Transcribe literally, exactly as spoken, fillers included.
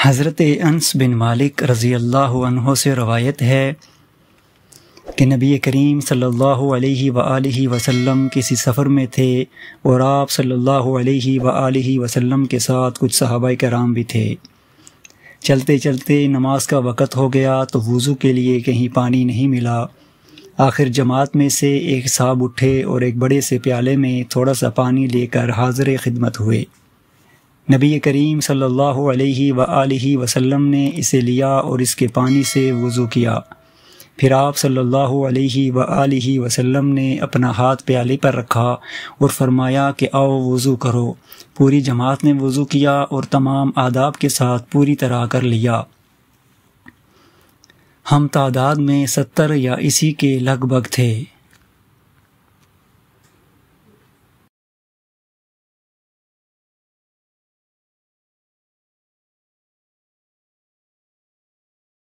حضرت انس بن مالک رضی اللہ عنہ سے روایت ہے کہ نبی کریم صلی اللہ علیہ وآلہ وسلم کسی سفر میں تھے اور آپ صلی اللہ علیہ وآلہ وسلم کے ساتھ کچھ صحابہ کرام بھی تھے۔ چلتے چلتے نماز کا وقت ہو گیا تو وضو کے لیے کہیں پانی نہیں ملا۔ آخر جماعت میں سے ایک صاحب اٹھے اور ایک بڑے سے پیالے میں تھوڑا سا پانی لے کر حاضر خدمت ہوئے۔ نبی کریم صلی اللہ علیہ وآلہ وسلم نے اسے لیا اور اس کے پانی سے وضو کیا۔ پھر آپ صلی اللہ علیہ وآلہ وسلم نے اپنا ہاتھ پیالے پر رکھا اور فرمایا کہ آؤ وضو کرو۔ پوری جماعت نے وضو کیا اور تمام آداب کے ساتھ پوری طرح کر لیا۔ ہم تعداد میں ستر یا اسی کے لگ بھگ تھے۔